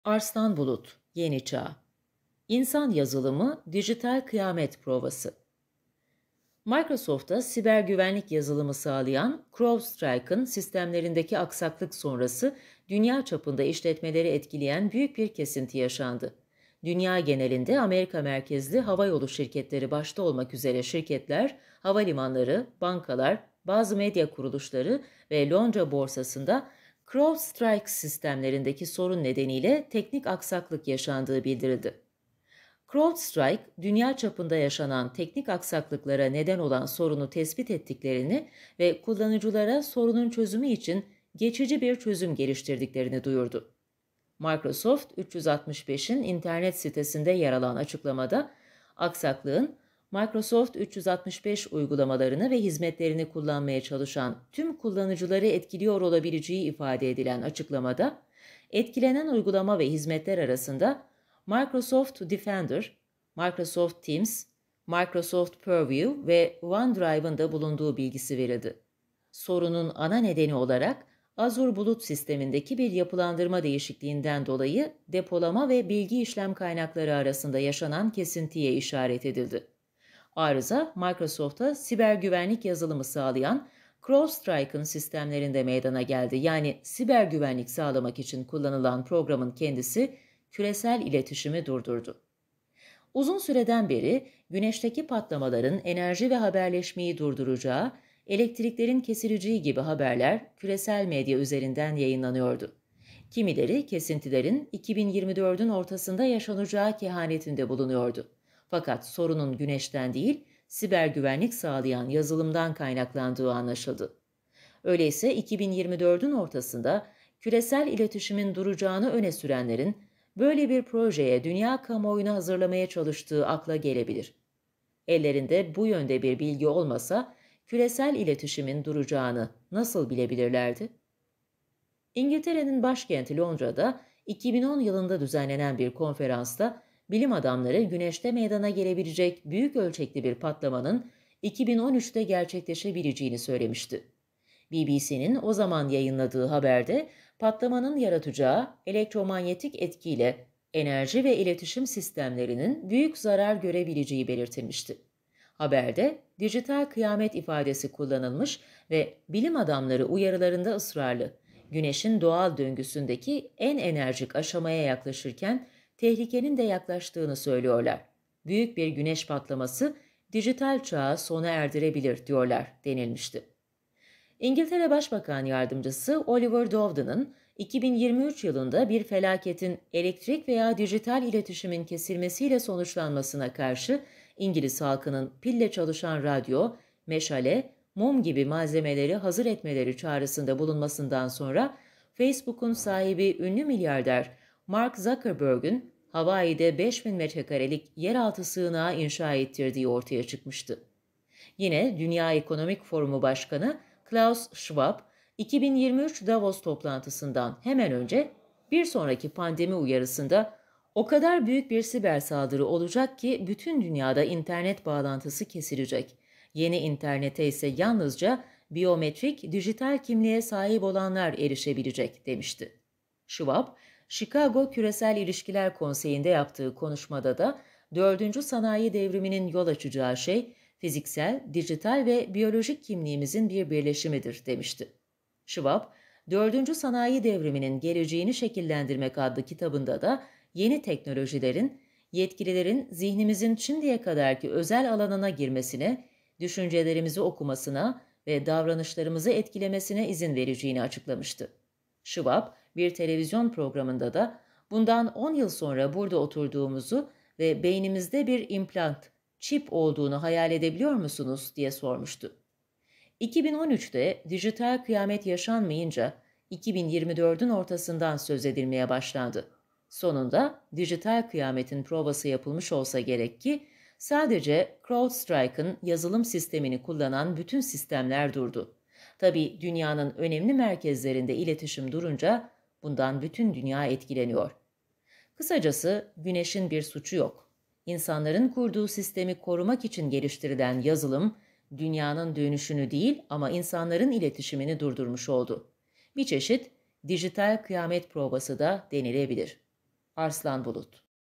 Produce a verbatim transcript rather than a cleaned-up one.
Arslan Bulut, Yeni Çağ. İnsan yazılımı, dijital kıyamet provası. Microsoft'ta siber güvenlik yazılımı sağlayan CrowdStrike'ın sistemlerindeki aksaklık sonrası dünya çapında işletmeleri etkileyen büyük bir kesinti yaşandı. Dünya genelinde Amerika merkezli havayolu şirketleri başta olmak üzere şirketler, havalimanları, bankalar, bazı medya kuruluşları ve Londra borsasında CrowdStrike sistemlerindeki sorun nedeniyle teknik aksaklık yaşandığı bildirildi. CrowdStrike, dünya çapında yaşanan teknik aksaklıklara neden olan sorunu tespit ettiklerini ve kullanıcılara sorunun çözümü için geçici bir çözüm geliştirdiklerini duyurdu. Microsoft üç yüz altmış beşin internet sitesinde yer alan açıklamada, aksaklığın Microsoft üç yüz altmış beş uygulamalarını ve hizmetlerini kullanmaya çalışan tüm kullanıcıları etkiliyor olabileceği ifade edilen açıklamada, etkilenen uygulama ve hizmetler arasında Microsoft Defender, Microsoft Teams, Microsoft Purview ve OneDrive'ın da bulunduğu bilgisi verildi. Sorunun ana nedeni olarak Azure Bulut sistemindeki bir yapılandırma değişikliğinden dolayı depolama ve bilgi işlem kaynakları arasında yaşanan kesintiye işaret edildi. Arıza, Microsoft'a siber güvenlik yazılımı sağlayan CrowdStrike'ın sistemlerinde meydana geldi. Yani siber güvenlik sağlamak için kullanılan programın kendisi küresel iletişimi durdurdu. Uzun süreden beri güneşteki patlamaların enerji ve haberleşmeyi durduracağı, elektriklerin kesileceği gibi haberler küresel medya üzerinden yayınlanıyordu. Kimileri kesintilerin iki bin yirmi dördün ortasında yaşanacağı kehanetinde bulunuyordu. Fakat sorunun güneşten değil, siber güvenlik sağlayan yazılımdan kaynaklandığı anlaşıldı. Öyleyse iki bin yirmi dördün ortasında küresel iletişimin duracağını öne sürenlerin böyle bir projeye dünya kamuoyunu hazırlamaya çalıştığı akla gelebilir. Ellerinde bu yönde bir bilgi olmasa küresel iletişimin duracağını nasıl bilebilirlerdi? İngiltere'nin başkenti Londra'da iki bin on yılında düzenlenen bir konferansta bilim adamları Güneş'te meydana gelebilecek büyük ölçekli bir patlamanın iki bin on üçte gerçekleşebileceğini söylemişti. B B C'nin o zaman yayınladığı haberde patlamanın yaratacağı elektromanyetik etkiyle enerji ve iletişim sistemlerinin büyük zarar görebileceği belirtilmişti. Haberde dijital kıyamet ifadesi kullanılmış ve bilim adamları uyarılarında ısrarlı, Güneş'in doğal döngüsündeki en enerjik aşamaya yaklaşırken tehlikenin de yaklaştığını söylüyorlar. Büyük bir güneş patlaması dijital çağı sona erdirebilir diyorlar denilmişti. İngiltere Başbakan Yardımcısı Oliver Dowden'ın iki bin yirmi üç yılında bir felaketin elektrik veya dijital iletişimin kesilmesiyle sonuçlanmasına karşı İngiliz halkının pille çalışan radyo, meşale, mum gibi malzemeleri hazır etmeleri çağrısında bulunmasından sonra Facebook'un sahibi ünlü milyarder Mark Zuckerberg'ün Hawaii'de beş bin metrekarelik yeraltı sığınağı inşa ettirdiği ortaya çıkmıştı. Yine Dünya Ekonomik Forumu Başkanı Klaus Schwab, iki bin yirmi üç Davos toplantısından hemen önce bir sonraki pandemi uyarısında o kadar büyük bir siber saldırı olacak ki bütün dünyada internet bağlantısı kesilecek. Yeni internete ise yalnızca biyometrik dijital kimliğe sahip olanlar erişebilecek demişti. Schwab, Chicago Küresel İlişkiler Konseyi'nde yaptığı konuşmada da dördüncü sanayi devriminin yol açacağı şey fiziksel, dijital ve biyolojik kimliğimizin bir birleşimidir demişti. Schwab, dördüncü sanayi devriminin geleceğini şekillendirmek adlı kitabında da yeni teknolojilerin, yetkililerin zihnimizin şimdiye kadarki özel alanına girmesine, düşüncelerimizi okumasına ve davranışlarımızı etkilemesine izin vereceğini açıklamıştı. Schwab, bir televizyon programında da bundan on yıl sonra burada oturduğumuzu ve beynimizde bir implant, çip olduğunu hayal edebiliyor musunuz diye sormuştu. iki bin on üçte dijital kıyamet yaşanmayınca iki bin yirmi dördün ortasından söz edilmeye başlandı. Sonunda dijital kıyametin provası yapılmış olsa gerek ki sadece CrowdStrike'ın yazılım sistemini kullanan bütün sistemler durdu. Tabii dünyanın önemli merkezlerinde iletişim durunca bundan bütün dünya etkileniyor. Kısacası Güneş'in bir suçu yok. İnsanların kurduğu sistemi korumak için geliştirilen yazılım, dünyanın dönüşünü değil ama insanların iletişimini durdurmuş oldu. Bir çeşit dijital kıyamet provası da denilebilir. Arslan Bulut.